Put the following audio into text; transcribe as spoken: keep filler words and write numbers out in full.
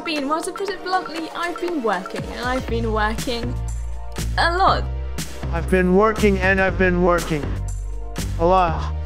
been? Well, to put it bluntly, I've been working, and I've been working a lot. I've been working and I've been working a lot.